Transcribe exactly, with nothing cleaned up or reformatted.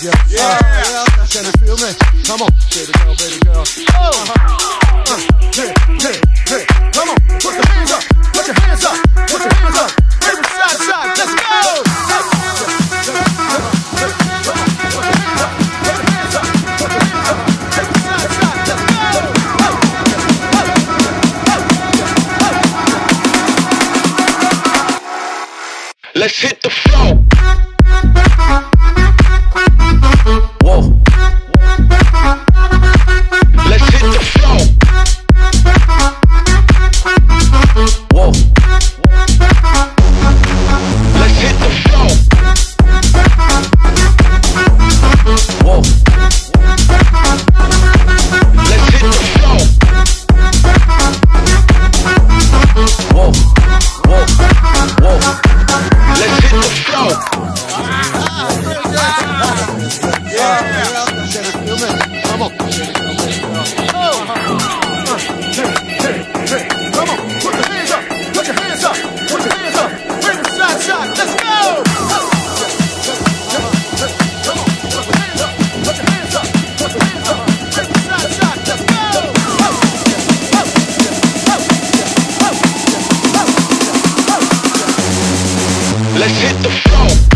Yeah, yeah, yeah. Can you feel me? Come on, baby girl, baby girl. Oh, uh-huh. uh, yeah, yeah, yeah. Come on, put your hands up, put your hands up, put your hands up. Every side, side, let's go. Let's hit the floor. Whoa. Let's hit the floor. Whoa. Let's hit the floor. Whoa. Let's hit the floor. Whoa. Whoa. Whoa. Let's hit the floor. Yeah, yeah. Can you feel me? Come on. Oh, uh, hey, hey, hey. Come on, put your hands up, put your hands up, put your hands up. Every side, side, let's go. Come on, put your hands up, put your hands up, put your hands up. Every side, side, let's go. Let's hit the floor.